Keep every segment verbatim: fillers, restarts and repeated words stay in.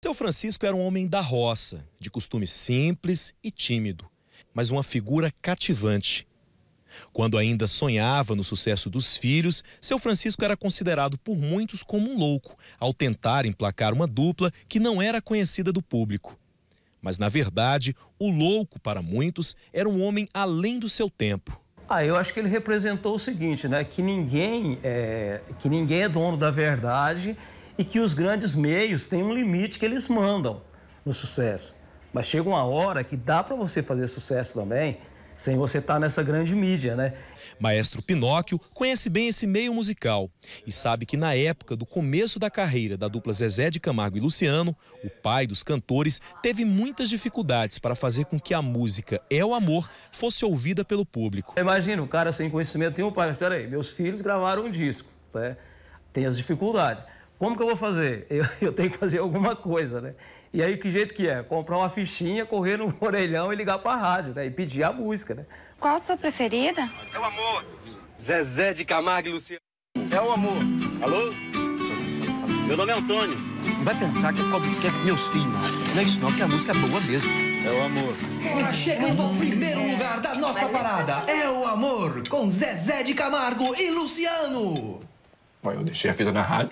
Seu Francisco era um homem da roça, de costume simples e tímido, mas uma figura cativante. Quando ainda sonhava no sucesso dos filhos, seu Francisco era considerado por muitos como um louco, ao tentar emplacar uma dupla que não era conhecida do público. Mas, na verdade, o louco, para muitos, era um homem além do seu tempo. Ah, eu acho que ele representou o seguinte, né? Que ninguém é, que ninguém é dono da verdade e que os grandes meios têm um limite que eles mandam no sucesso. Mas chega uma hora que dá para você fazer sucesso também sem você estar nessa grande mídia, né? Maestro Pinóquio conhece bem esse meio musical e sabe que na época do começo da carreira da dupla Zezé de Camargo e Luciano, o pai dos cantores teve muitas dificuldades para fazer com que a música É o Amor fosse ouvida pelo público. Imagina, o cara sem conhecimento tem um pai, mas peraí, meus filhos gravaram um disco, né? Tem as dificuldades. Como que eu vou fazer? Eu, eu tenho que fazer alguma coisa, né? E aí, que jeito que é? Comprar uma fichinha, correr no orelhão e ligar para a rádio, né? E pedir a música, né? Qual a sua preferida? É o Amor. Zezé de Camargo e Luciano. É o Amor. Alô? Meu nome é Antônio. Não vai pensar que é pobre que é meus filhos, não. Não é isso não, que a música é boa mesmo. É o Amor. Bora chegando ao primeiro lugar da nossa parada. É o Amor, com Zezé de Camargo e Luciano. Eu deixei a fita na rádio.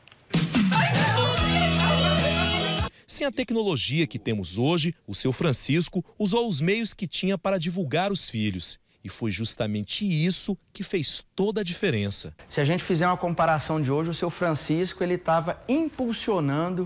Sem a tecnologia que temos hoje, o seu Francisco usou os meios que tinha para divulgar os filhos. E foi justamente isso que fez toda a diferença. Se a gente fizer uma comparação de hoje, o seu Francisco ele estava impulsionando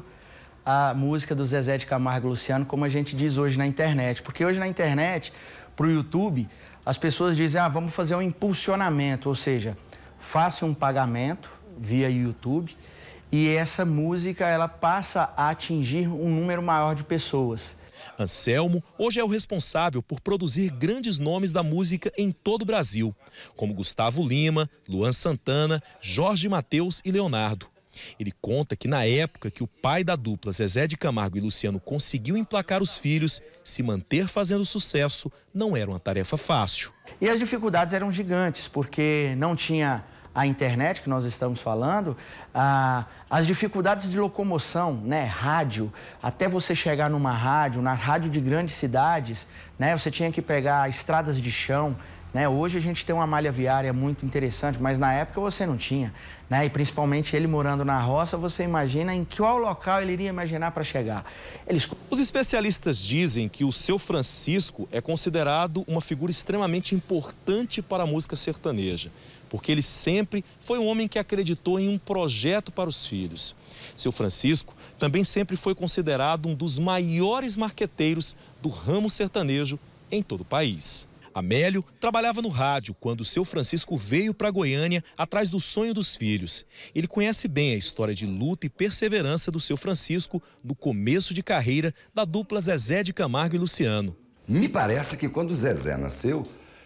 a música do Zezé de Camargo e Luciano, como a gente diz hoje na internet. Porque hoje na internet, para o YouTube, as pessoas dizem, ah, vamos fazer um impulsionamento, ou seja, faça um pagamento via YouTube e essa música ela passa a atingir um número maior de pessoas. Anselmo hoje é o responsável por produzir grandes nomes da música em todo o Brasil, como Gustavo Lima, Luan Santana, Jorge Mateus e Leonardo. Ele conta que na época que o pai da dupla Zezé de Camargo e Luciano conseguiu emplacar os filhos, se manter fazendo sucesso não era uma tarefa fácil. E as dificuldades eram gigantes, porque não tinha a internet que nós estamos falando, ah, as dificuldades de locomoção, né, rádio, até você chegar numa rádio, na rádio de grandes cidades, né, você tinha que pegar estradas de chão, né, hoje a gente tem uma malha viária muito interessante, mas na época você não tinha, né, e principalmente ele morando na roça, você imagina em qual local ele iria imaginar para chegar. Eles... Os especialistas dizem que o seu Francisco é considerado uma figura extremamente importante para a música sertaneja, porque ele sempre foi um homem que acreditou em um projeto para os filhos. Seu Francisco também sempre foi considerado um dos maiores marqueteiros do ramo sertanejo em todo o país. Amélio trabalhava no rádio quando seu Francisco veio para Goiânia atrás do sonho dos filhos. Ele conhece bem a história de luta e perseverança do seu Francisco no começo de carreira da dupla Zezé de Camargo e Luciano. Me parece que quando o Zezé nasceu,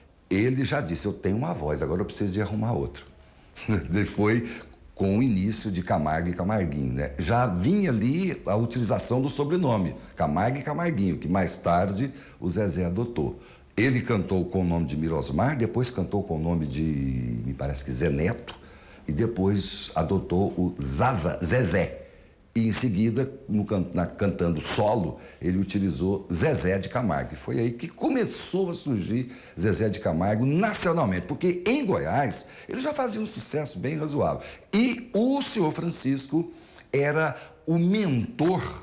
ele já disse, eu tenho uma voz, agora eu preciso de arrumar outra. Ele foi com o início de Camargo e Camarguinho, né? Já vinha ali a utilização do sobrenome, Camargo e Camarguinho, que mais tarde o Zezé adotou. Ele cantou com o nome de Mirosmar, depois cantou com o nome de, me parece que Zé Neto, e depois adotou o Zaza, Zezé. E em seguida, no, na, cantando solo, ele utilizou Zezé de Camargo. E foi aí que começou a surgir Zezé de Camargo nacionalmente, porque em Goiás ele já fazia um sucesso bem razoável. E o senhor Francisco era o mentor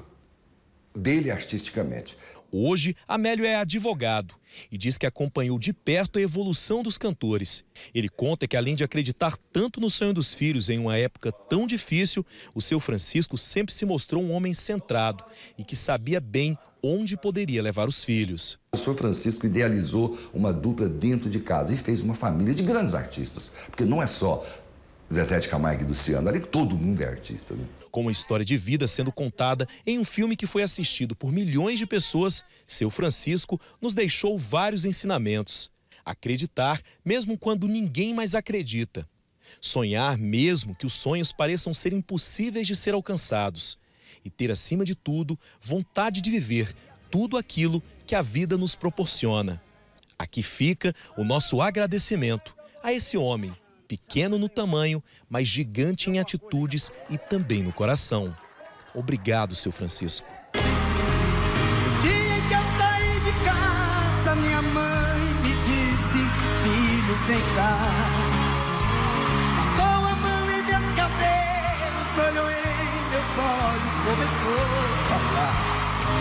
dele artisticamente. Hoje, Amélio é advogado e diz que acompanhou de perto a evolução dos cantores. Ele conta que, além de acreditar tanto no sonho dos filhos em uma época tão difícil, o seu Francisco sempre se mostrou um homem centrado e que sabia bem onde poderia levar os filhos. O senhor Francisco idealizou uma dupla dentro de casa e fez uma família de grandes artistas, porque não é só Zezé de Camargo e Luciano, ali todo mundo é artista, né? Com uma história de vida sendo contada em um filme que foi assistido por milhões de pessoas, seu Francisco nos deixou vários ensinamentos. Acreditar mesmo quando ninguém mais acredita. Sonhar mesmo que os sonhos pareçam ser impossíveis de ser alcançados. E ter, acima de tudo, vontade de viver tudo aquilo que a vida nos proporciona. Aqui fica o nosso agradecimento a esse homem, pequeno no tamanho, mas gigante em atitudes e também no coração. Obrigado, seu Francisco. O dia em que eu saí de casa, minha mãe me disse: filho, vem cá. Passou a mão em meus cabelos, olhou em meus olhos, começou a falar.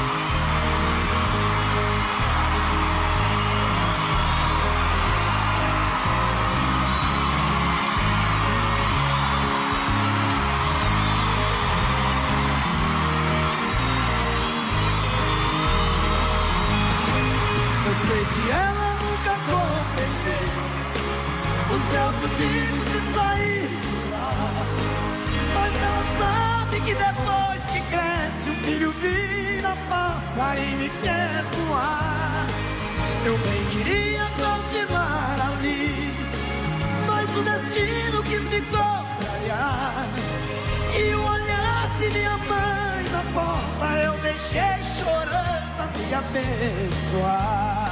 Sei que ela nunca compreendeu os meus motivos de sair de lá, mas ela sabe que depois que cresce o filho vira passarinho e quer voar. Eu bem queria continuar ali, mas o destino quis me contrariar, e o olhar de minha mãe na porta eu deixei chorando a me abençoar.